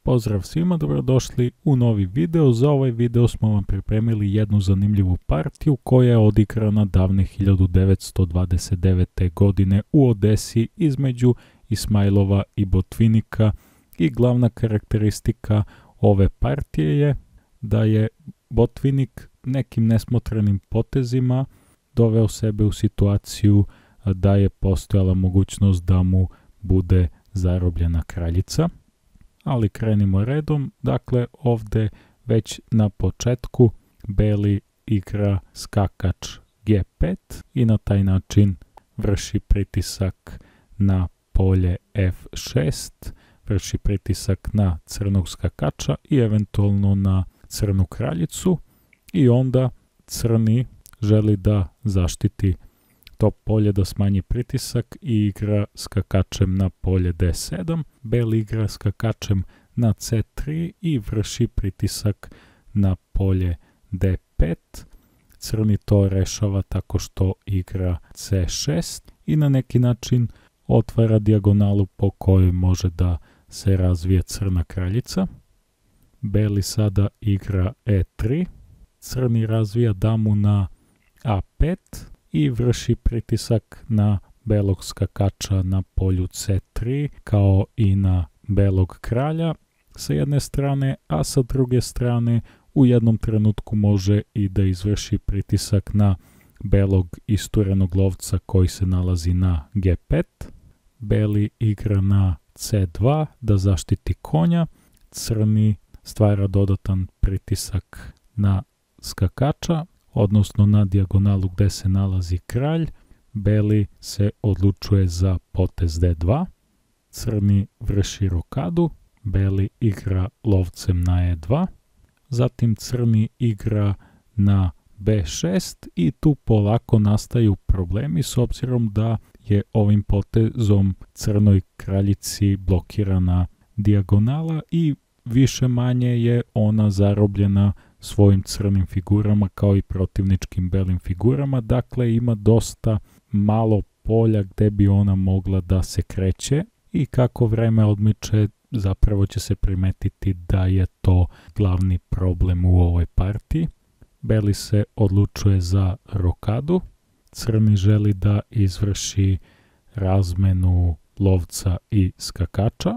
Pozdrav svima, dobrodošli u novi video. Za ovaj video smo vam pripremili jednu zanimljivu partiju koja je odigrana davne 1929. godine u Odesi između Ismailova i Botvinika i glavna karakteristika ove partije je da je Botvinik nekim nesmotrenim potezima doveo sebe u situaciju da je postojala mogućnost da mu bude zarobljena kraljica. Ali krenimo redom. Dakle, ovdje već na početku beli igra skakač G5 i na taj način vrši pritisak na polje F6, vrši pritisak na crnog skakača i eventualno na crnu kraljicu, i onda crni želi da zaštiti to polje, da smanji pritisak i igra skakačem na polje D7. Beli igra skakačem na C3 i vrši pritisak na polje D5. Crni to rešava tako što igra C6 i na neki način otvara dijagonalu po kojoj može da se razvije crna kraljica. Beli sada igra E3. Crni razvija damu na A5 i vrši pritisak na belog skakača na polju C3 kao i na belog kralja sa jedne strane, a sa druge strane u jednom trenutku može i da izvrši pritisak na belog isturenog lovca koji se nalazi na G5. Beli igra na C2 da zaštiti konja. Crni stvara dodatan pritisak na skakača, odnosno na dijagonalu gde se nalazi kralj. Beli se odlučuje za potez D2. Crni vrši rokadu. Beli igra lovcem na E2. Zatim crni igra na B6 i tu polako nastaju problemi s obzirom da je ovim potezom crnoj kraljici blokirana dijagonala i više manje je ona zarobljena svojim crnim figurama kao i protivničkim belim figurama. Dakle, ima dosta malo polja gde bi ona mogla da se kreće i kako vreme odmiče zapravo će se primetiti da je to glavni problem u ovoj partiji. Beli se odlučuje za rokadu. Crni želi da izvrši razmenu lovca i skakača.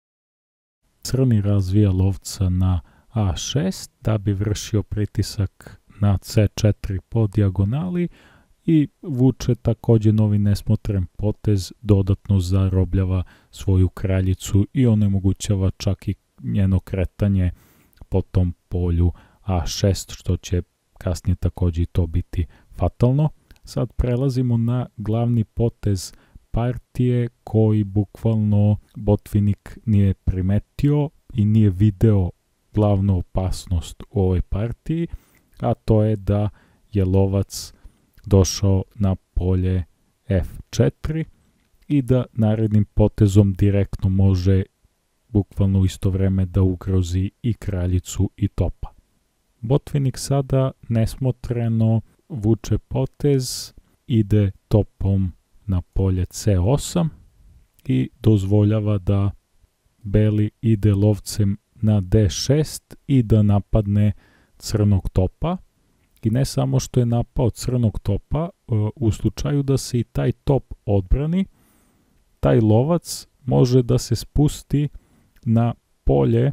Crni razvija lovca na A6 da bi vršio pritisak na C4 po dijagonali i vuče također novi nesmotren potez, dodatno zarobljava svoju kraljicu i onemogućava čak i njeno kretanje po tom polju A6, što će kasnije također i to biti fatalno. Sad prelazimo na glavni potez partije koji bukvalno Botvinik nije primetio i nije video glavnu opasnost u ovoj partiji, a to je da je lovac došao na polje F4 i da narednim potezom direktno može bukvalno u isto vreme da ugrozi i kraljicu i topa. Botvinik sada nesmotreno vuče potez, ide topom na polje C8 i dozvoljava da beli ide lovcem na D6 i da napadne crnog topa. I ne samo što je napao crnog topa, u slučaju da se i taj top odbrani, taj lovac može da se spusti na polje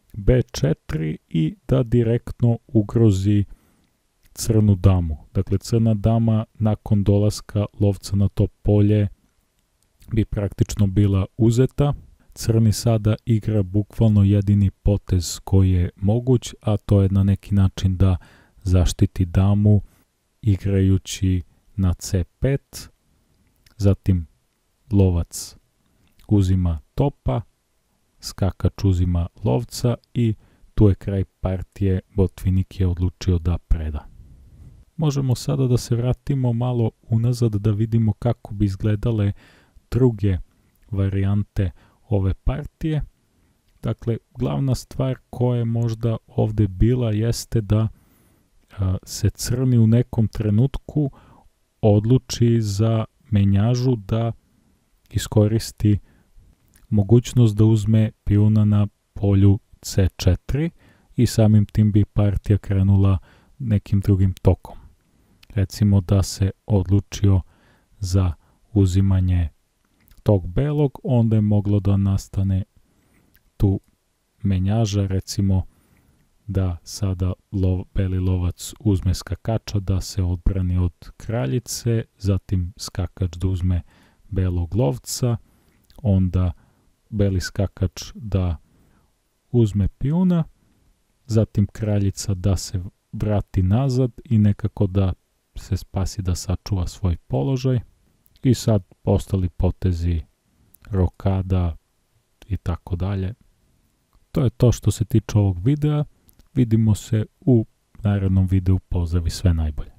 B4 i da direktno ugrozi crnu damu. Dakle, crna dama nakon dolaska lovca na to polje bi praktično bila uzeta. Crni sada igra bukvalno jedini potez koji je moguć, a to je na neki način da zaštiti damu igrajući na C5. Zatim lovac uzima topa, skakač uzima lovca i tu je kraj partije. Botvinik je odlučio da preda. Možemo sada da se vratimo malo unazad da vidimo kako bi izgledale druge varijante ove partije. Dakle, glavna stvar koja je možda ovdje bila jeste da se crni u nekom trenutku odluči za menjažu, da iskoristi mogućnost da uzme pijuna na polju C4 i samim tim bi partija krenula nekim drugim tokom. Recimo da se odlučio za uzimanje tog belog, onda je moglo da nastane tu menjaža, recimo da sada beli lovac uzme skakača da se odbrani od kraljice, zatim skakač da uzme belog lovca, onda beli skakač da uzme pijuna, zatim kraljica da se vrati nazad i nekako da se spasi, da sačuva svoj položaj. I sad ostali potezi rokada i tako dalje. To je to što se tiče ovog videa. Vidimo se u narednom videu. Pozdrav i sve najbolje.